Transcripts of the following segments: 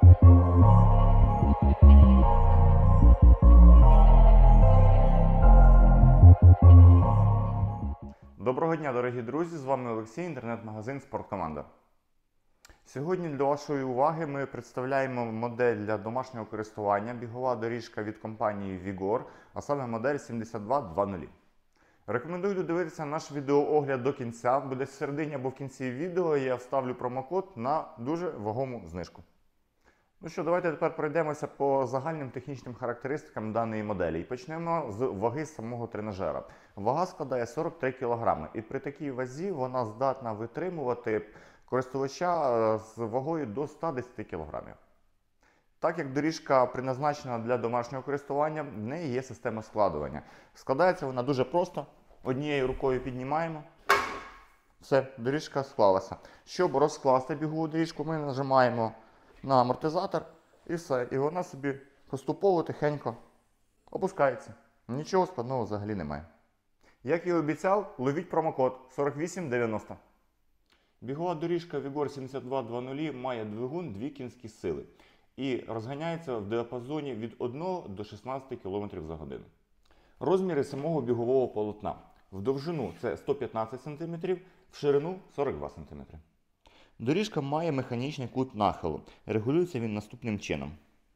Доброго дня, дорогі друзі! З вами Олексій, інтернет-магазин «Спорткоманда». Сьогодні для вашої уваги ми представляємо модель для домашнього користування, бігова доріжка від компанії Vigor, а саме модель 7220. Рекомендую додивитися наш відеоогляд до кінця, бо десь в середині або в кінці відео я вставлю промокод на дуже вагому знижку. Ну що, давайте тепер пройдемося по загальним технічним характеристикам даної моделі. І почнемо з ваги самого тренажера. Вага складає 43 кг, і при такій вазі вона здатна витримувати користувача з вагою до 110 кг. Так як доріжка предназначена для домашнього користування, в неї є система складування. Складається вона дуже просто. Однією рукою піднімаємо. Все, доріжка склалася. Щоб розкласти бігову доріжку, ми нажимаємо на амортизатор і все. І вона собі поступово тихенько опускається. Нічого складного взагалі немає. Як і обіцяв, ловіть промокод 4890. Бігова доріжка Vigor 7220 має двигун 2 кінські сили і розганяється в діапазоні від 1 до 16 км за годину. Розміри самого бігового полотна. В довжину це 115 см, в ширину 42 см. Доріжка має механічний кут нахилу. Регулюється він наступним чином.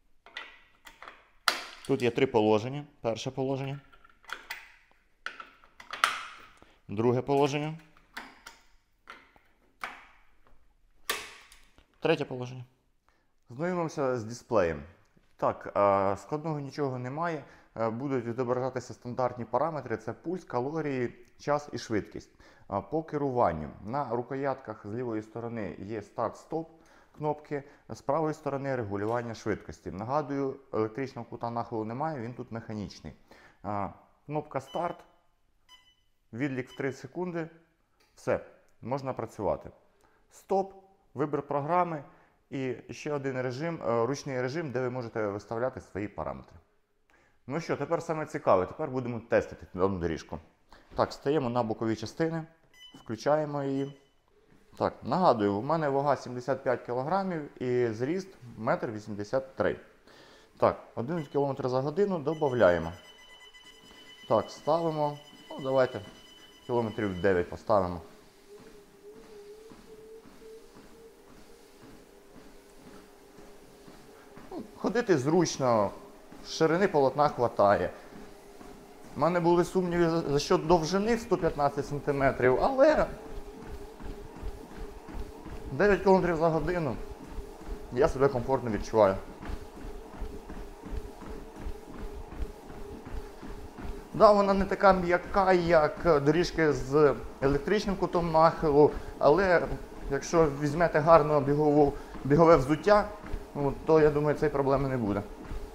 Тут є 3 положення. Перше положення. Друге положення. Третє положення. Знайомимося з дисплеєм. Так, складного нічого немає. Будуть відображатися стандартні параметри. Це пульс, калорії, час і швидкість. По керуванню. На рукоятках з лівої сторони є старт-стоп кнопки, з правої сторони регулювання швидкості. Нагадую, електричного кута нахилу немає, він тут механічний. Кнопка старт, відлік в 3 секунди. Все, можна працювати. Стоп, вибір програми і ще один режим, ручний режим, де ви можете виставляти свої параметри. Ну що, тепер саме цікаве, тепер будемо тестити дану доріжку. Так, стаємо на бокові частини, включаємо її. Так, нагадую, у мене вага 75 кг і зріст 1,83 м. Так, 1 км за годину додаємо. Так, ставимо, ну давайте кілометрів 9 поставимо. Ходити зручно, ширини полотна вистачає. У мене були сумніви за що довжини 115 см, але 9 км за годину я себе комфортно відчуваю. Да, вона не така м'яка, як доріжки з електричним кутом нахилу, але якщо візьмете гарно бігове взуття, то я думаю, цієї проблеми не буде.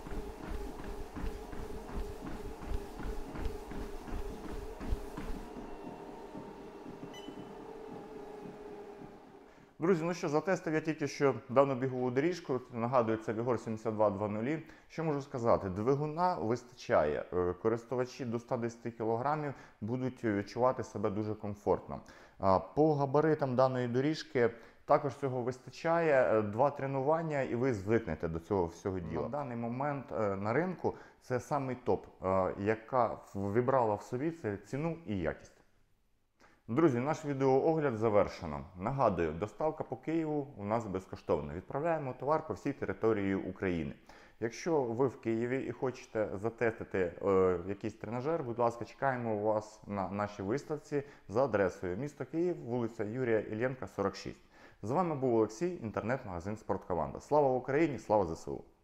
Друзі, ну що, затестив я тільки що дану бігову доріжку, нагадую, це Vigor 7220. Що можу сказати? Двигуна вистачає, користувачі до 110 кг будуть відчувати себе дуже комфортно. По габаритам даної доріжки також цього вистачає, 2 тренування і ви звикнете до цього всього діла. На даний момент на ринку це самий топ, яка вибрала в собі це ціну і якість. Друзі, наш відеоогляд завершено. Нагадую, доставка по Києву у нас безкоштовна. Відправляємо товар по всій території України. Якщо ви в Києві і хочете затестити якийсь тренажер, будь ласка, чекаємо вас на нашій виставці за адресою місто Київ, вулиця Юрія Іллєнка, 46. З вами був Олексій, інтернет-магазин «Спорткоманда». Слава Україні, слава ЗСУ!